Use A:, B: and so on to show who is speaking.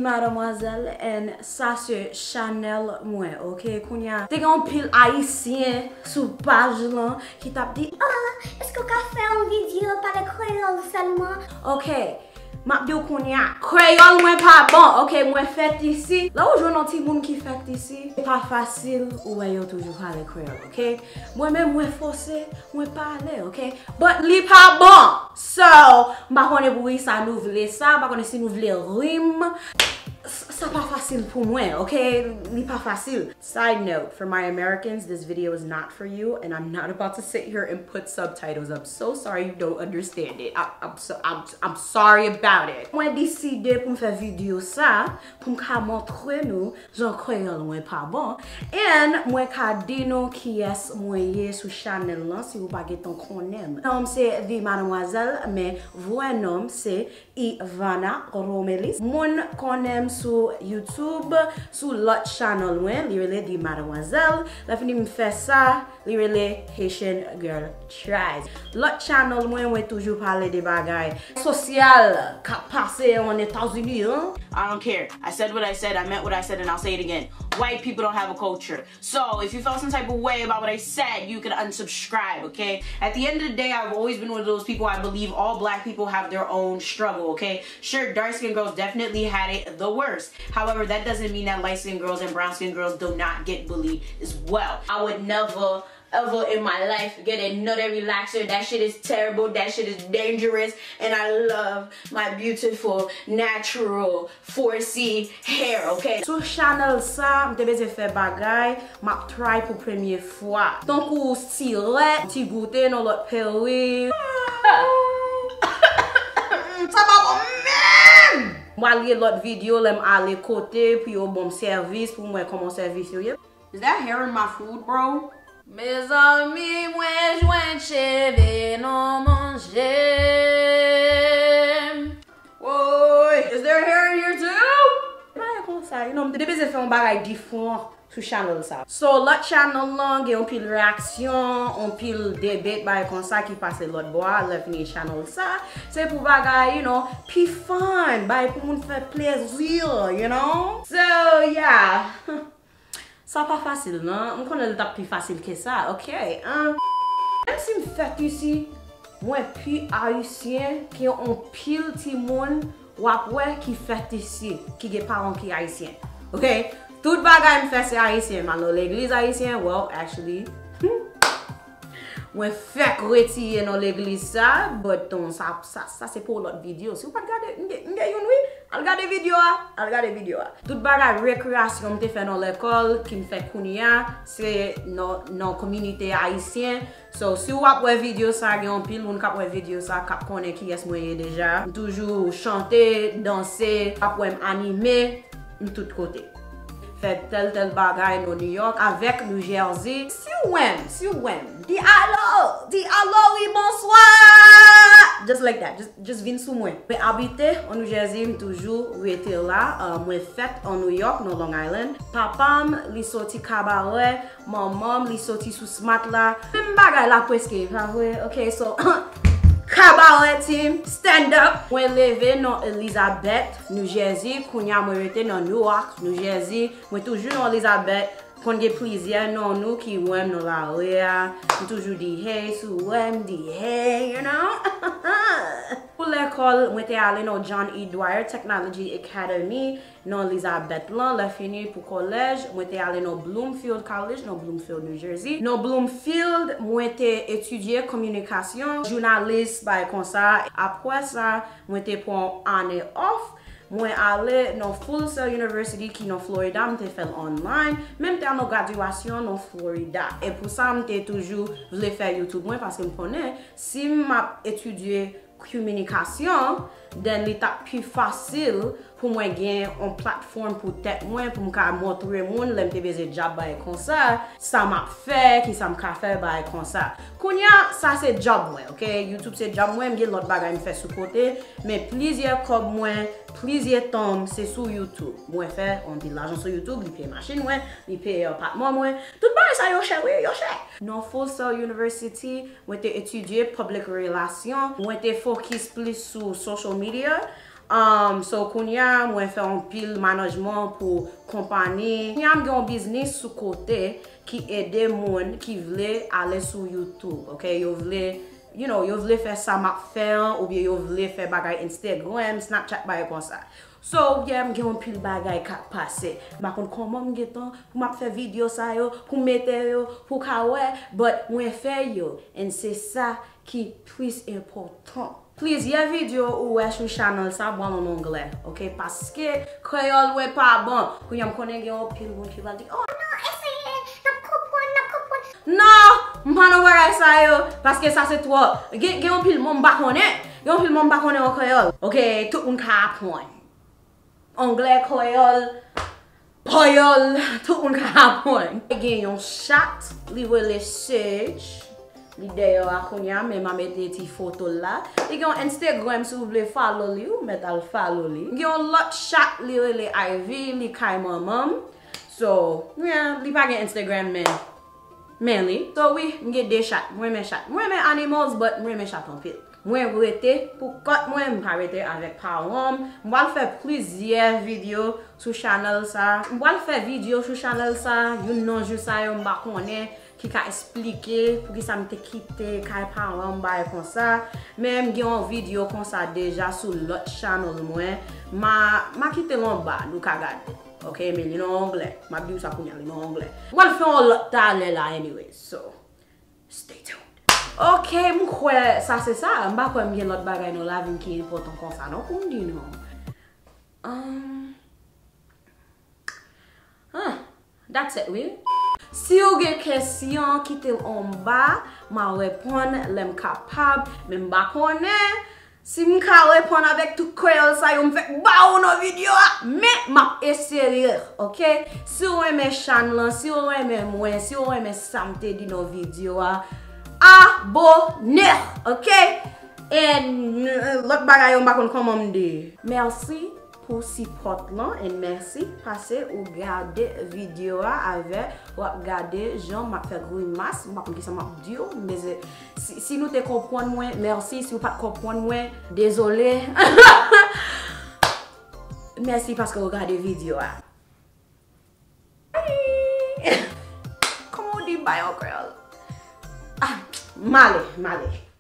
A: mademoiselle, and ça c'est Chanel moi, ok? Kounya, te gen pile haïtien sous page là qui t'a dit,
B: est-ce que vous fait une vidéo par le créole seulement?
A: ok. M'a dit kounya, créole moi pas bon, ok? Moi fait ici. Là où je vois un petit monde qui fait ici, c'est pas facile ou yo toujours parler créole, ok? Moi-même moi forcé, moi parler, ok? But li pas bon. So, m'a connait pour ça nous voulons ça, m'a connait si nous voulons rime. C'est pas facile pour moi, okay? It's pas facile. Side note, for my Americans, this video is not for you, and I'm not about to sit here and put subtitles. I'm so sorry you don't understand it. I'm sorry about it. Moi décidé pour me faire vidéo ça, pour me montrer nous, j'en créole moi pas bon, and moi ka di nous qui est moi sur Chanel là, si vous pas geton connaît. Nom c'est The Mademoiselle, mais vrai nom c'est Ivana Romelis. Mon connaît sur YouTube, sur l'autre channel, literally The Mademoiselle. La fini me fait ça, literally Haitian Girl Tries. L'autre channel, moi toujours parler des bagailles social qui passé en États-Unis, hein?
C: I don't care. I said what I said, I meant what I said, and I'll say it again. White people don't have a culture. So if you felt some type of way about what I said, you can unsubscribe, okay? At the end of the day, I've always been one of those people, I believe all black people have their own struggle, okay? Sure, dark-skinned girls definitely had it the worst. However, that doesn't mean that light-skinned girls and brown-skinned girls do not get bullied as well. I would never ever in my life get a nut relaxer. That shit is terrible. That shit is dangerous. And I love my beautiful, natural 4C hair, okay?
A: Sur channel ça, m'te besoin faire bagay, m'a try pour première fois. Donc ou siret, petit goûter dans l'autre pays. Ça va bon même. Moi lié l'autre vidéo, l'aime aller côté puis au bon service pour moi comment service yo. Is that hair in my food, bro? Mes amis, moi joint cheve non manger. Whoa, is there hair in here too? Pas comme ça, you know, m'te besoin faire un bagay différent sur channel ça. So l'autre channel là, gen on pile réaction, on pile débat bagay comme ça qui passe l'autre bois, le fini channel ça. C'est pour bagay, you know, pi fun, bagay pour moun faire plaisir, you know? So yeah. Ça pas facile, non? On connaît le tap plus facile que ça, ok? Même si je fais ici, moi plus haïtien qui ont pile ti monde ou après qui fait ici, qui des parents qui haïtien, ok? Tout bagay me fait c'est haïtien, mais l'église haïtien, well, actually, moi fait retirer dans l'église ça, but ça c'est pour l'autre vidéo. Si vous pas regarder vidéo, regarder vidéo. Tout bagay récréation me fait dans l'école qui me fait kounia, c'est dans communauté haïtienne. So si vous avez vidéo ça, il y a un pile moun k'ap wè vidéo ça, k'ap connaît qui est moi déjà. Toujours chanter, danser, k'ap wè animer de tout côté. Fait tel bagay dans New York avec New Jersey. Si ou aime, dis allô, oui bonsoir. Just like that, just vin sous moi. Mais habiter en New Jersey, toujours rester là. Moi fait en New York, dans Long Island. Papam li sorti cabaret, maman li sorti sous smart là. Même bagay là presque, pas vrai? Okay, so cabaret team, stand up. Moi levé dans Elizabeth, New Jersey. Kounya moi rete dans Newark, New Jersey. Moi toujours dans Elizabeth. Quand j'ai plaisir non nous qui aiment dans la rue, toujours dit hey, sou aime dit hey, you know. Pour l'école, moi j'étais allé dans John E. Dwyer Technology Academy dans Elizabeth là, la fini pour collège, moi j'étais allé dans Bloomfield College dans Bloomfield, New Jersey. Dans Bloomfield, moi j'étais étudié communication, journaliste bah comme ça. Après ça, moi j'étais pour une année off. Moi allé dans Full Sail University qui dans Florida, m'te fait online, même t'ai en graduation dans Florida. Et pour ça m'te toujours voulu faire YouTube moi parce que me connais si m'a étudié communication, then l'étape plus facile pour moi gagner une plateforme pour tête moi pour me montrer monde l'aime te besoin job bail comme ça m'a fait qui ça m'a fait bail comme ça. Kounya ça c'est job moi, OK? YouTube c'est job moi, m'gè l'autre bagay me fait sous côté, mais plusieurs comme moi, plusieurs temps c'est sur YouTube. Moi fait on dit l'argent sur YouTube, il paye machine moi, il paye appartement moi. Tout bagay ça yo cher, yo cher. Dans Full Sail University, moi t'ai étudié public relations, moi t'ai focus plus sur social media. So kounya mwen fè un pile management pour compagnie. Kounya m gen un business sous côté qui aide moun qui vle aller sur YouTube, okay? Yo vle, you know, yo vle fè ça m'a fè ou bien yo vle fè bagay Instagram, Snapchat bagay kon ça. So, yeah, m gen un pile bagay kap pase. Ma kon koman m gen tan pou m fè video sa yo, pou mette yo, pou ka wè, but mwen fè yo. And c'est ça qui plus important. Please, y'a video ou wè sur channel sa bon en anglais, ok? Parce que créole wè pas bon. Kou yam konen gen un pile moun ki va di, oh,
B: Non, essayez, n'a comprendre.
A: non, m pa nan wè sa yo, parce que ça c'est trop. Gen un pile moun ba konen, gen un pile moun ba konen en créole. Ok, tout moun ka apprendre. Anglais, créole, poyol, tout moun ka apprendre. Gen yon chat, li wè le Sage. Li deyo akounya, men ma mette ti photo la. Li gen Instagram si vous voulez follow li, ou met al follow li. Gen lot chat li le Ivy, li kay mamam. So, yeah, li pa gen Instagram men li. So oui, mge de chat, mwen men chat. Mwen men animals, but mwen men chat an pil. Mwen rete, pou kot mwen mpa rete avek parom. Mwal fè plizye video sou channel sa. Mwal fè video sou channel sa, yon nonjou sa yon mba konen. Ki ka explike pou ki sa mte kite kay param baye kon sa. Men gen yon video kon sa deja sou lot channel mwen. Ma kite lon ba, nou ka gade. Ok, men li nan anglais. Ma bi ou sa kounya li nan anglais. Wal fè yon lot tale la anyway, so stay tuned. Ok, mwen kwe sa se sa. Mba kwe mgen lot bagay nou la vin ki important kon sa, non? Koum di nou? That's it, oui? Si ou gen kesyon ki tel en ba, ma repon lem kapab, men mba konen. Si m ka repon avek tout créole sa yo m fek ba ou no video a, men map eserir, ok? Si ou eme chan lan, si ou eme mwen, si ou eme samte di no video a, abonner, ok? En lot bagay yo mba kon koman mde. Merci pour support lan, et merci parce ou gade video a avec ou gade Jean m'a fait grimace, m'a kon ki sa m'a dio, mais si nous te comprendre moins, merci, si vous pas comprendre moins, désolé. Merci parce que vous regardez video a. Comment on dit bye en créole? Ah, malé.